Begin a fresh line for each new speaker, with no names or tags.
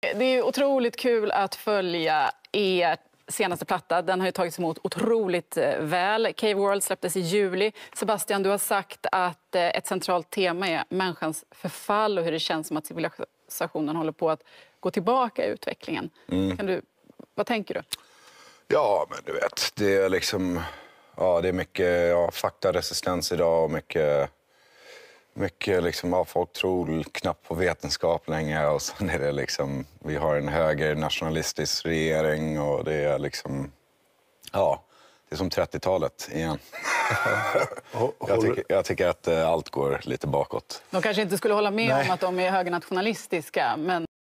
Det är otroligt kul att följa er senaste platta. Den har ju tagits emot otroligt väl. Cave World släpptes i juli. Sebastian, du har sagt att ett centralt tema är människans förfall och hur det känns som att civilisationen håller på att gå tillbaka i utvecklingen. Vad tänker du?
Ja, men du vet, det är liksom... Ja, det är mycket faktaresistens idag och mycket liksom, folk tror knappt på vetenskap längre och sen är det liksom, vi har en höger nationalistisk regering och det är liksom, det är som 30-talet igen. Jag tycker att allt går lite bakåt.
De kanske inte skulle hålla med om att de är högernationalistiska, men